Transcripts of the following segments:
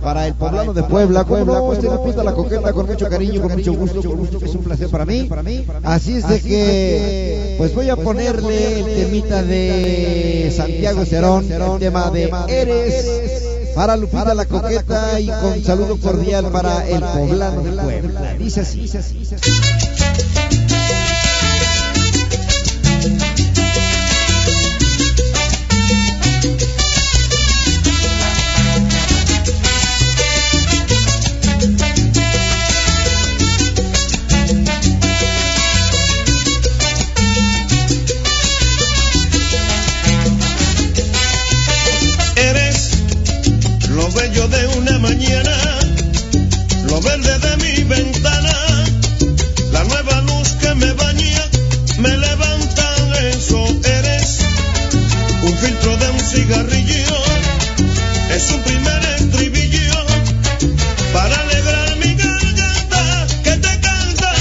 para el poblano de Puebla. Como no, este Lupita la Coqueta, con mucho cariño, con mucho gusto, que es un placer para mí. Así es de que, pues voy a ponerle el temita de Santiago Cerón, el tema de Eres, para Lupita la Coqueta y con saludo cordial para el poblano de Puebla. Dice así. De una mañana, lo verde de mi ventana, la nueva luz que me baña, me levanta eso. Eres un filtro de un cigarrillo, es un primer estribillo para alegrar mi garganta que te canta.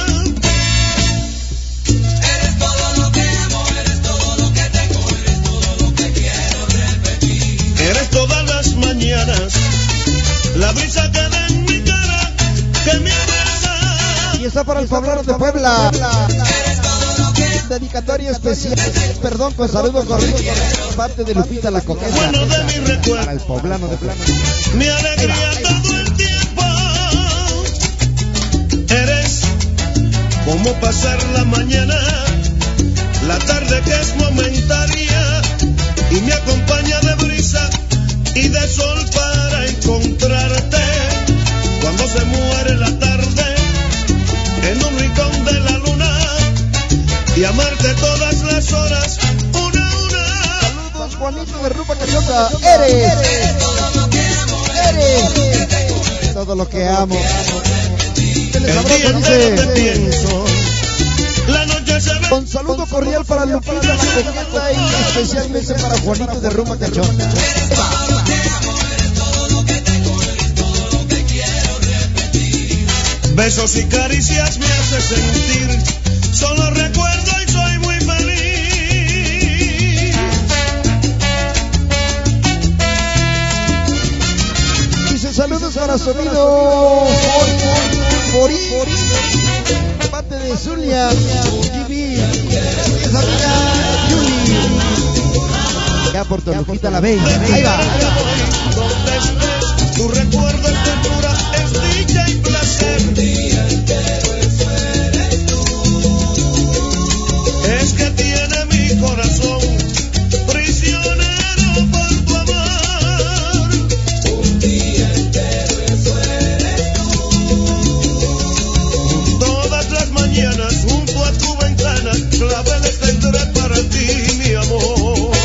Eres todo lo que amo, eres todo lo que tengo, eres todo lo que quiero repetir. Eres todas las mañanas la brisa que da en mi cara, que me abraza. Y está para el poblano de Puebla. Eres todo lo que Dedicatoria especial, perdón, con saludo cordial, parte de Lupita la Coqueta. Bueno de mi recuerdo, para el poblano de Puebla. Mi alegría todo el tiempo. Eres como pasar la mañana, la tarde que es momentaria y me acompaña de brisa y de sol para encontrarte cuando se muere la tarde en un rincón de la luna y amarte todas las horas una a una. Saludos, Juanito de Rumba Cachonda. Eres todo lo que amo, eres todo lo que amo. El día entero te pienso, la noche se ve. Con saludo cordial para Lupita la Coqueta y especialmente para Juanito de Rumba Cachonda. Besos y caricias me hace sentir, solo recuerdo y soy muy feliz. Dice saludos para sonido Fori, parte de Zulia, TV, esa amiga Yuli, ya por Lupita la Bella. Ahí va. Donde estés, tu recuerdo es ternura, es dicha y placer. Es que tiene mi corazón prisionero por tu amor. Un día entero eso eres tú. Todas las mañanas junto a tu ventana, claveles tendré para ti, mi amor.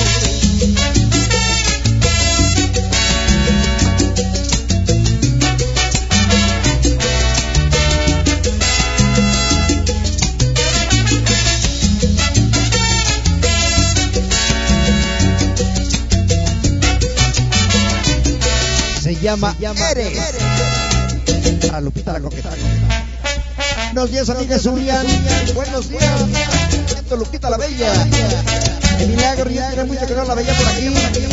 Se llama Eres, para Lupita la Coqueta. Buenos días, amiga Zulian. Buenos días, siento Lupita la Bella. El milagro, ya tiene mucho que no la veía por aquí.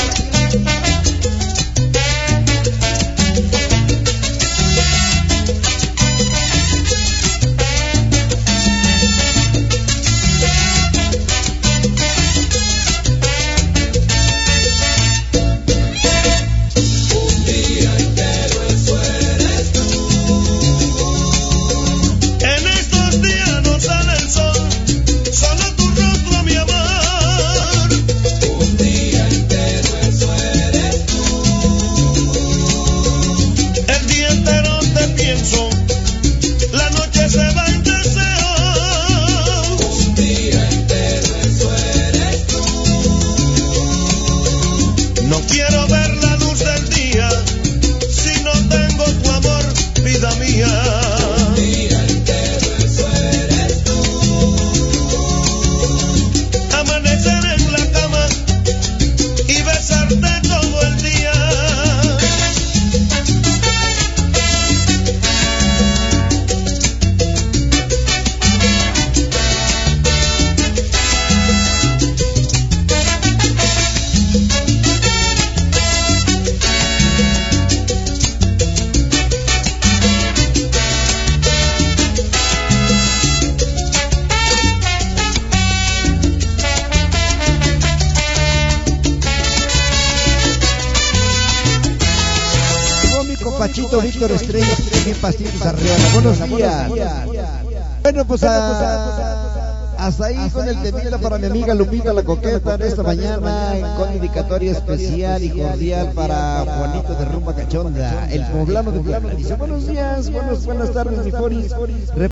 En estos días no sale el sol, solo tu rostro, mi amor. Un día entero eso eres Panchito Víctor Estrella y Pastitos Arriola. Buenos días. Bueno, pues hasta ahí con el temita para mi amiga Lupita la Coqueta de esta mañana, con dedicatoria especial y cordial para Juanito de Rumba Cachonda, el poblano de Puebla. Dice, buenos días, buenas tardes, mi Foris.